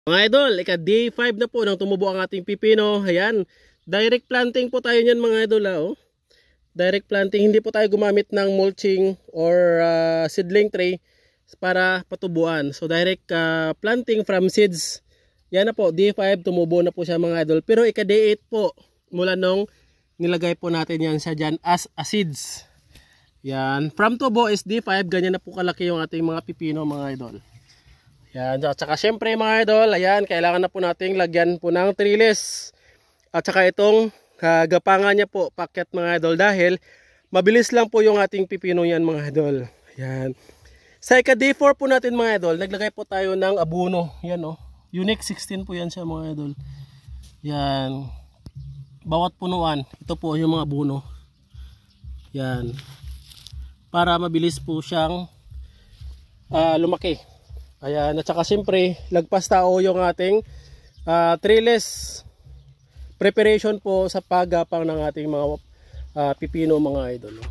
Mga idol, day 5 na po nang tumubo ang ating pipino. Ayan, direct planting po tayo niyan mga idol. Oh. Direct planting, hindi po tayo gumamit ng mulching or seedling tray para patubuan. So direct planting from seeds. Yan na po, day 5 tumubo na po siya mga idol. Pero day 8 po mula nung nilagay po natin yan siya dyan as a seeds. Yan, from tubo is day 5, ganyan na po kalaki yung ating mga pipino mga idol. Yan, at saka syempre mga idol, ayan, kailangan na po nating lagyan po ng trellis. At saka itong gapangan niya po, packet mga idol, dahil mabilis lang po yung ating pipino yan mga idol. Yan. Sa day 4 po natin mga idol, naglagay po tayo ng abono. Yan oh, Unique 16 po yan siya mga idol. Yan. Bawat punuan, ito po yung mga abono. Yan. Para mabilis po siyang lumaki. Ayan, at saka siyempre, lagpas tao yung ating trellis preparation po sa paggapang ng ating mga pipino mga idol.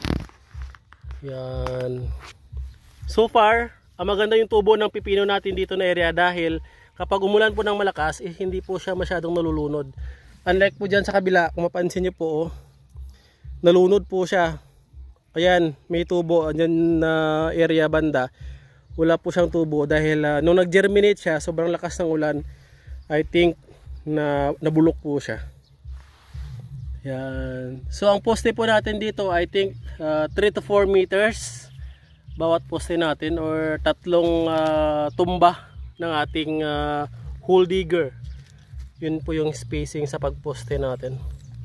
Yan. So far, maganda yung tubo ng pipino natin dito na area dahil kapag umulan po ng malakas, hindi po siya masyadong nalulunod. Unlike po dyan sa kabila, kung mapansin nyo po, nalunod po siya. Ayan, may tubo dyan na area banda. Wala po siyang tubo dahil nung nag-germinate siya, sobrang lakas ng ulan, I think na nabulok po siya. Yan. So ang poste po natin dito, I think 3 to 4 meters bawat poste natin or tatlong tumba ng ating hole digger. Yun po yung spacing sa pagposte natin.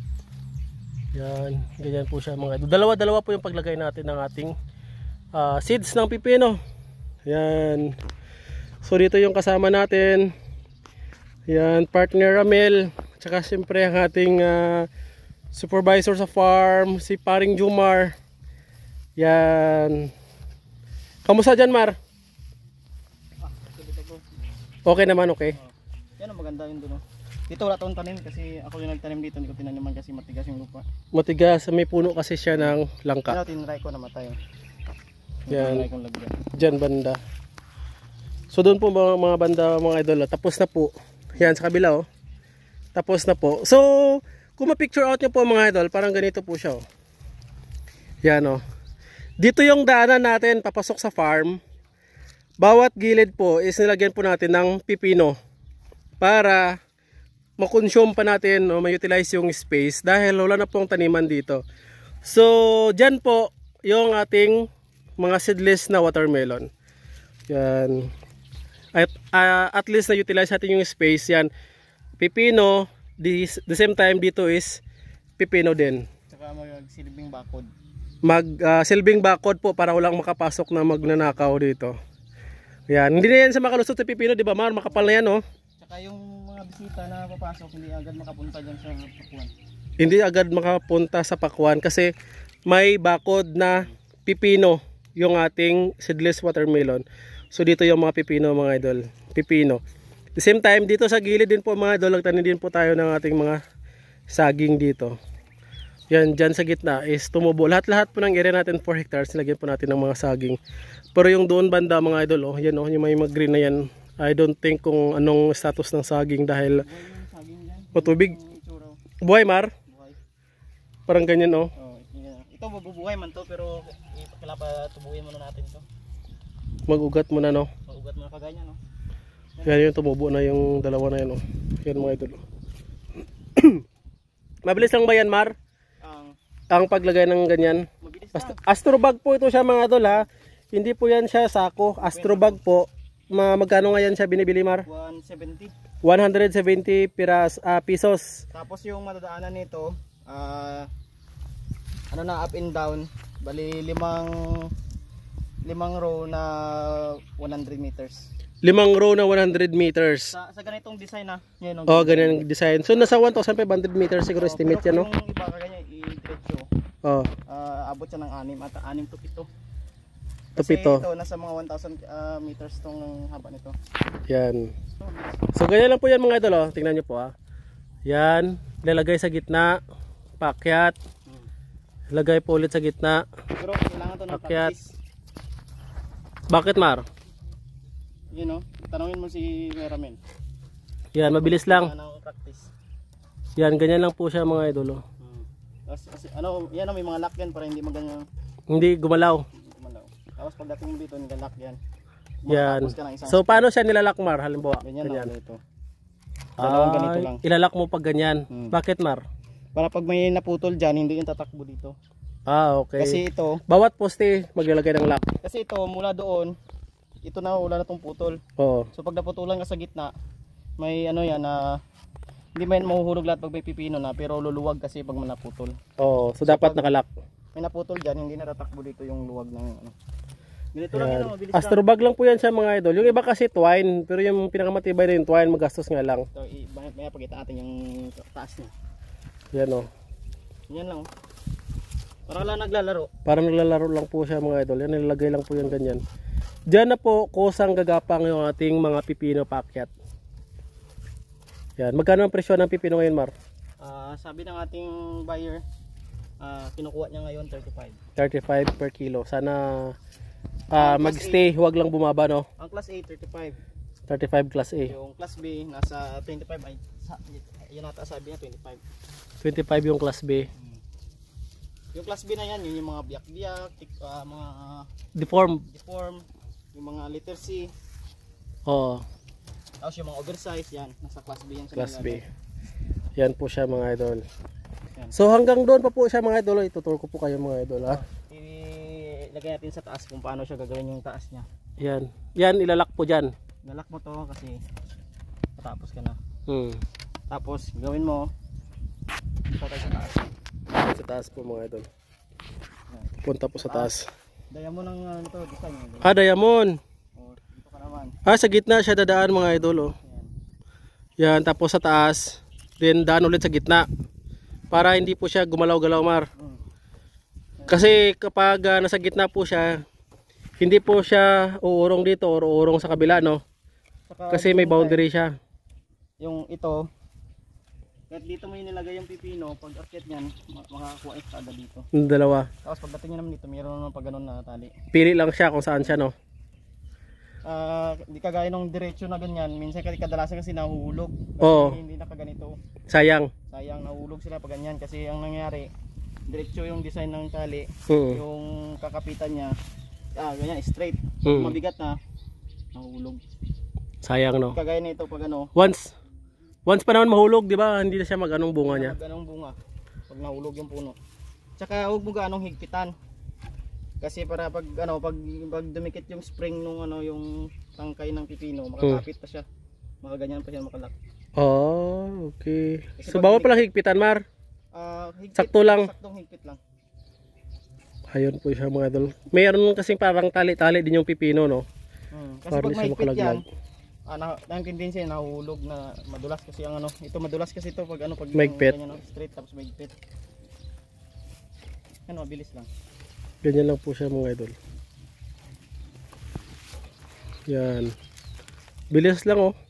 Yan, ganyan po siya mga idol. Dalawa-dalawa po yung paglagay natin ng ating seeds ng pipino. Yan. So dito yung kasama natin. Yan, partner Ramel. Tsaka siyempre ang ating supervisor sa farm, si Paring Jumar. Yan. Kamusta dyan, Mar? Okay naman, okay. Yan ang maganda yun doon. Dito wala tayong tanim kasi ako yung nagtanim dito. Hindi ko tinaniman kasi matigas yung lupa. Matigas, may puno kasi siya ng langka. Pero tinry ko namatay. Yan, dyan banda. So doon po mga banda mga idol, tapos na po. Yan sa kabila oh. Tapos na po. So kung ma-picture out nyo po mga idol, parang ganito po siya oh. Yan oh. Dito yung daanan natin papasok sa farm. Bawat gilid po is nilagyan po natin ng pipino para makonsume pa natin o ma-utilize yung space dahil wala na pong taniman dito. So dyan po yung ating mga seedless na watermelon. Yan. At least na-utilize natin yung space. Yan. Pipino. The same time dito is pipino din. Saka mag-silbing bakod. Silbing bakod po para walang makapasok na magnanakaw dito. Yan. Hindi na yan sa makalusot sa pipino. Diba Mar? Makapal na yan oh. Saka yung mga bisita na papasok hindi agad makapunta dyan sa pakwan. Hindi agad makapunta sa pakwan kasi may bakod na pipino yung ating seedless watermelon. So dito yung mga pipino mga idol, pipino. The same time dito sa gilid din po mga idol, nagtanim din po tayo ng ating mga saging dito. Yan, dyan sa gitna is tumubo. Lahat-lahat po ng area natin 4 hectares, nilagyan po natin ng mga saging. Pero yung doon banda mga idol, oh, yan oh, yung may green na yan. I don't think kung anong status ng saging dahil matubig. Buhay Mar? Buhay. Parang ganyan oh. Ito mabubuhay man to pero kailangan pa tubuin muna natin to. Mag-ugat muna no. Mag-ugat muna kagaya no. Yan yung tumubo na yung dalawa na yan oh. Yan mga idol. Mabilis lang ba yan Mar? Ang paglagay ng ganyan. Astrobag po ito siya mga idol ha. Hindi po yan siya sako. Astrobag po. Magkano nga yan siya binibili Mar? 170. 170 pesos. Tapos yung madadaanan nito ano na up and down, bali limang row na 100 meters. 5 row na 100 meters. Sa ganitong design na. Yan, oh, ganyan design. So nasa 1,500 meters siguro estimate yan no? Pero kung iba kaganya i-diretso, abot siya ng 6 at 6 to 7. Kasi ito nasa mga 1,000 meters tong haba nito. Yan. So ganyan lang po yan mga idol oh. Tingnan nyo po ah. Yan, lalagay sa gitna, paakyat. Lagay po ulit sa gitna. Pero kailangan to ng practice. Bakit Mar? You know, tanongin mo si Kuya Ramel. Yan, mabilis lang. Ng practice. Yan, ganyan lang po siya mga idol. Oh. Kasi ano, yan may mga lock yan para hindi maganyan. Hindi gumalaw. Tapos pagdating mo dito, nilalak yan. Yan. Tapos ka ng isang So paano siya nilalak, Mar? Halimbawa, ganyan. ganyan. Lang, ito. Dalawang ganito lang. Ilalak mo pag ganyan. Bakit, Mar? Para pag may naputol dyan, hindi yung tatakbo dito. Okay. Kasi ito, bawat poste maglalagay ng lock. kasi ito mula doon, ito na wala na tong putol. Oo. So pag naputulan ka sa gitna, may ano yan na hindi man mahuhulog lahat pag may pipino na, pero luluwag kasi pag naputol. Oo, so dapat nakalock. May naputol dyan, hindi na tatakbo dito yung luwag ng ano. Ganito lang yun, mabilis lang. Astrobag lang po yan siya mga idol. Yung iba kasi twine, pero yung pinakamatibay na yung twine, magastos nga lang. Ito, maya pakita natin yung taas niya. Yan o. Yan lang. Para lang naglalaro. Parang naglalaro lang po siya mga idol. Yan, nilalagay lang po yan ganyan. Diyan na po kusang gagapang yung ating mga pipino paakyat. Yan. Magkano ang presyo ng pipino ngayon, Mar? Sabi ng ating buyer, kinukuha niya ngayon 35. 35 per kilo. Sana magstay, huwag lang bumaba, no? Ang class A 35. 35 class A. Yung class B nasa 25 ay yun ata sabi niya 25. 25 yung class B. Yung class B na yan, yun yung mga biyak-biyak, mga Deform. yung mga letter C. Oo. Tapos yung mga oversize yan, nasa class B yan sa Class B. nilalagay. Yan po siya mga idol. Yan. So hanggang doon pa po siya mga idol. Ituturo ko po kayo mga idol, ha? Ilagay natin sa taas kung paano siya gagawin yung taas niya. Yan. Yan, ilalak po dyan. Nalak mo to kasi patapos ka na. Tapos gawin mo patay sa taas. Sa taas po mga idol. Punta po sa taas. Diamond ng ito, design. Diamond. Dito ka naman. Sa gitna siya dadaan mga idol, oh. Yan, tapos sa taas. Then daan ulit sa gitna. Para hindi po siya gumalaw-galaw, Mar. Kasi kapag nasa gitna po siya, hindi po siya uurong dito o uurong sa kabila, no? Saka Kasi may boundary siya. Yung ito, kahit dito mo yung nilagay yung pipino, pag akyat niyan, makakakuha yung kada dito. Yung dalawa. Tapos pagdating nyo naman dito, mayroon naman pag ganun na tali. Pili lang siya kung saan siya, no? Hindi kagaya ng diretso na ganyan, minsan kadalasan kasi nahuhulog. Oo. Hindi na kaganito. Sayang. Sayang, nahuhulog sila pag ganyan kasi ang nangyari, diretso yung design ng tali, yung kakapitan niya, ganyan, straight. Mabigat na, nahuhulog. Sayang, no? Kagaya nito pag ano. Once pa naman mahulog, di ba? Hindi na siya mag-anong bunga niya. Mag-anong bunga pag nahulog yung puno. Tsaka huwag mo gaanong higpitan. Kasi para pag dumikit yung spring nung yung tangkay ng pipino, makakapit pa siya. Makaganyan pa siya makalak. Oh, okay. Kasi So bawal pala higpitan, Mar? Sakto lang. Saktong higpit lang. Ayun po siya mga idol. Mayroon kasing parang tali-tali din yung pipino, no? Kasi pag mahigpit yan, naintindihan siya, nahuhulog na madulas kasi ang ito madulas kasi ito pag pag mahigpit. Ganyan, straight tapos mahigpit. Mabilis lang. Ganyan lang po siya mga idol. Yan. Bilis lang, oh.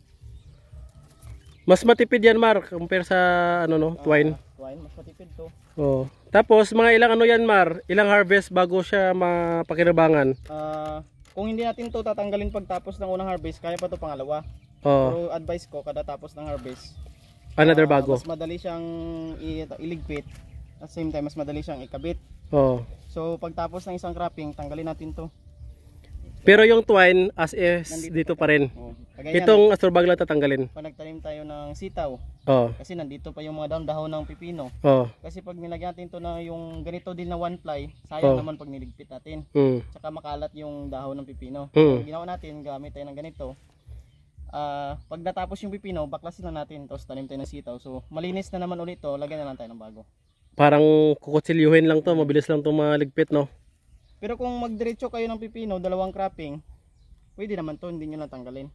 Mas matipid yan, Mar, compare sa twine. Twine, mas matipid to. Oh. Tapos mga ilang yan, Mar? Ilang harvest bago siya mapakinabangan? Kung hindi natin to tatanggalin pagtapos ng unang harvest, kaya pa to pangalawa. Pero advice ko, kada tapos ng harvest, another bago. Mas madali siyang iligpit. At same time, mas madali siyang ikabit. So pagtapos ng isang cropping, tanggalin natin to. Pero yung twine as is dito pa rin. Itong astrobag lang tatanggalin. Pag nagtanim tayo ng sitaw, kasi nandito pa yung mga dahon ng pipino. Kasi pag nilagyan natin to na yung ganito din na one ply, sayang naman pag niligpit natin. Tsaka makalat yung dahon ng pipino. Pag ginawa natin, gamit tayo ng ganito. Pag natapos yung pipino, baklasin na natin, tapos tanim tayo ng sitaw. So malinis na naman ulit to, lagyan na lang tayo ng bago. Parang kukutsilyuhin lang to, mabilis lang to maligpit, no? Pero kung magdiretso kayo ng pipino, dalawang cropping, pwede naman to, hindi nyo lang tanggalin.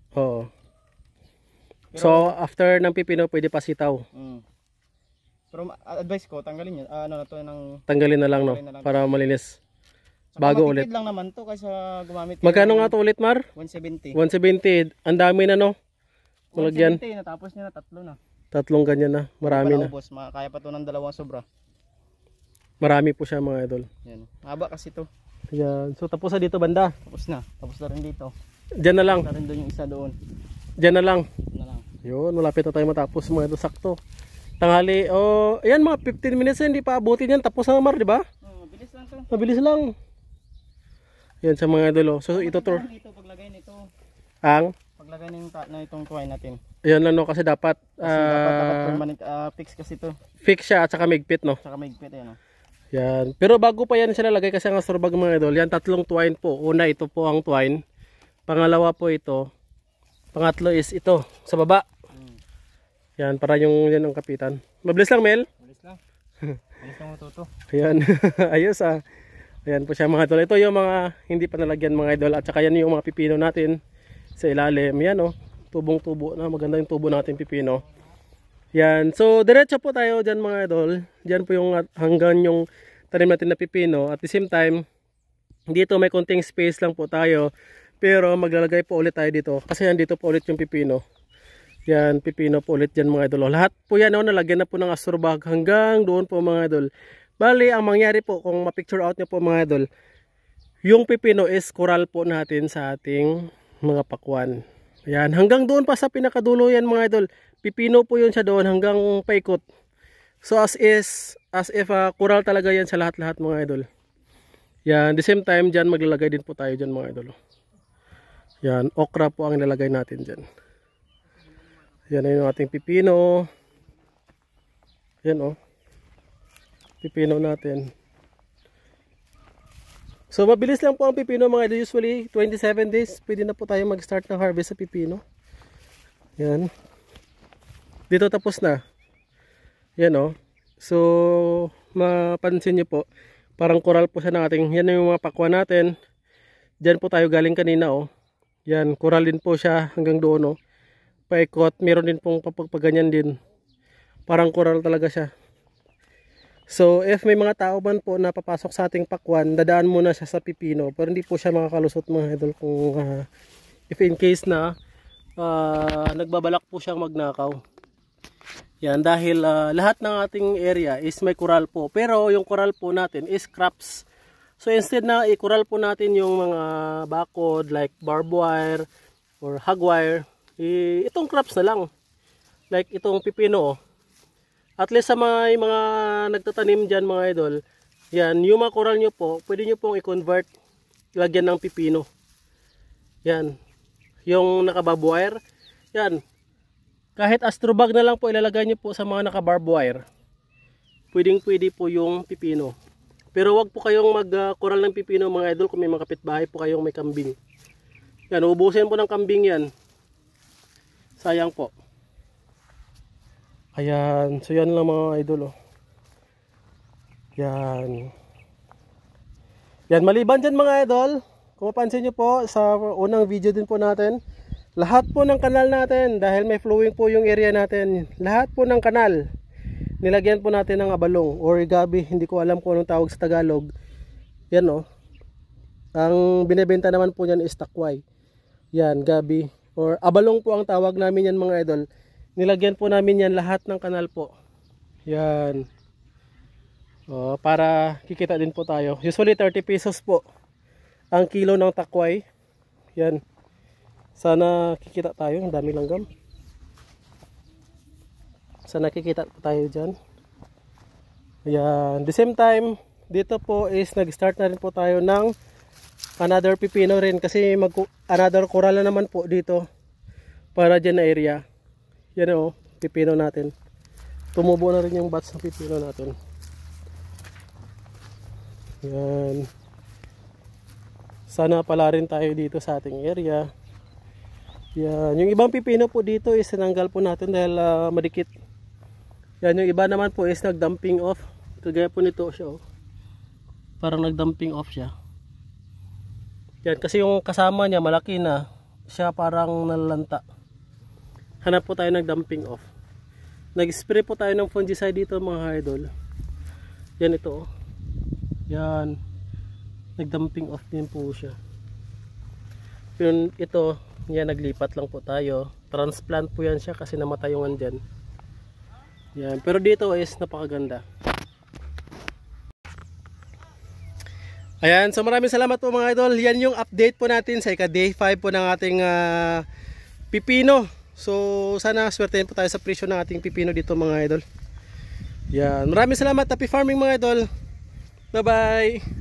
So after ng pipino, pwede pa sitaw. Pero advice ko, tanggalin nyo, tanggalin na lang, no? Para malinis. Bago ulit. Lang naman to kaysa gumamit. Magkano nga to ulit, Mar? 170. 170. Ang dami na, no? Malagyan. 170, natapos niya na, tatlo na. Tatlong ganyan na, marami na. Kaya pa to ng dalawang sobra. Marami po siya mga idol. Yan. Haba kasi to. Yan. So tapos na dito banda. Tapos na. Tapos na rin dito. Diyan na lang. Tapos na rin doon yung isa doon. Diyan na lang. Yun, malapit na tayo matapos mga idol, sakto. Tanghali, ayan mga 15 minutes na, hindi pa abutin yan. Tapos na Mar, di ba? Mabilis lang to. Mabilis lang. Yan sa mga idol. So ito to. Ito paglagay nito. Ang? Paglagay na itong twine natin. Ayan lang no, kasi dapat dapat permanent fix kasi to. Fix siya at saka migpit no. Saka migpit ayan. Yan. Pero bago pa yan siya lalagay kasi ang astrobag mga idol, yan 3 twine po. Una ito po ang twine. Pangalawa po ito. Pangatlo is ito sa baba. Yan para yung yan ang kapitan. Mabilis lang Mel. Mabilis lang. Mabilis lang matuto. Ayan. Ayos ah. Ayan po siya mga idol. Ito yung mga hindi pa nalagyan mga idol at saka yan yung mga pipino natin sa ilalim. Yan oh. Tubong-tubo na. Maganda yung tubo natin pipino. Yan. So diretso po tayo dyan mga idol. Dyan po yung hanggang yung tanim natin na pipino. At the same time, dito may konting space lang po tayo. Pero maglalagay po ulit tayo dito. Kasi yan dito po ulit yung pipino. Yan, pipino po ulit dyan mga idol. Lahat po yan, nalagyan na po ng astrobag hanggang doon po mga idol. Bali, ang mangyari po, kung ma-picture out nyo po mga idol, yung pipino is coral po natin sa ating mga pakwan. Yan, hanggang doon pa sa pinakadulo yan mga idol. Pipino po yun siya doon hanggang paikot. So as if coral talaga yan sa lahat-lahat mga idol. Yan, the same time dyan maglalagay din po tayo dyan mga idol. Yan, okra po ang nilalagay natin dyan. Yan na yung ating pipino. Yan oh. Pipino natin. So mabilis lang po ang pipino mga idol. Usually 27 days pwede na po tayo mag-start ng harvest sa pipino. Yan. Dito tapos na. Yan oh. So mapansin nyo po, parang coral po siya ng ating, yan yung mga pakwan natin. Diyan po tayo galing kanina oh. Yan, coral din po siya hanggang doon oh. Paikot, meron din pong papagpaganyan din. Parang coral talaga siya. So if may mga tao man po na papasok sa ating pakwan, dadaan muna siya sa pipino. Pero hindi po siya makakalusot mga idol kung if in case na nagbabalak po siyang magnakaw. Yan, dahil lahat ng ating area is may coral po. Pero yung coral po natin is crops. So instead na i-coral po natin yung mga bakod like barbed wire or hog wire, itong crops na lang. Like itong pipino. At least sa mga nagtatanim dyan mga idol, yan, yung mga coral nyo po, pwede nyo pong i-convert, lagyan ng pipino. Yan. Yung naka-barbed wire, yan. Kahit astrobag na lang po ilalagay nyo po sa mga naka-barbed wire. Pwedeng-pwede po yung pipino. Pero wag po kayong mag-coral ng pipino mga idol kung may mga kapitbahay po kayong may kambing. Yan, ubusin po ng kambing yan. Sayang po. Ayan, so yan lang mga idol oh. Yan. Yan, maliban dyan mga idol, kung mapansin nyo po sa unang video din po natin, lahat po ng kanal natin, dahil may flowing po yung area natin, lahat po ng kanal nilagyan po natin ng abalong or gabi, hindi ko alam kung anong tawag sa Tagalog. Yan oh. Ang binebenta naman po niyan is takway. Yan, gabi or abalong po ang tawag namin yan mga idol. Nilagyan po namin yan lahat ng kanal po. Yan. Oh, para kikita din po tayo. Usually 30 pesos po ang kilo ng takway. Yan. Sana kikita tayo, ang dami langgam. Sana nakikita tayo dyan. Ayan. The same time, dito po is nag-start na rin po tayo ng another pipino rin. Kasi another coral na naman po dito. Para dyan na area. Yan o, pipino natin. Tumubo na rin yung batch ng pipino natin. Yan. Sana pala rin tayo dito sa ating area. Yan. Yung ibang pipino po dito is sinanggal po natin dahil madikit. Yan, yung iba naman po is nag-dumping off. Kagaya po nito siya oh. Parang nag-dumping off siya. Yan, kasi yung kasama niya malaki na. Siya parang nalalanta. Hanap po tayo nag-dumping off. Nag-spray po tayo ng fungicide dito mga idol. Yan ito oh. Yan. Nag-dumping off din po siya. Pero ito, yan naglipat lang po tayo. Transplant po yan siya kasi namatay yung andyan. Yan, pero dito is napakaganda. Ayan, so maraming salamat po mga idol. Yan yung update po natin sa ika-day 5 po ng ating pipino. So sana swertein po tayo sa presyo ng ating pipino dito mga idol. Yan, maraming salamat, happy farming mga idol. Bye bye.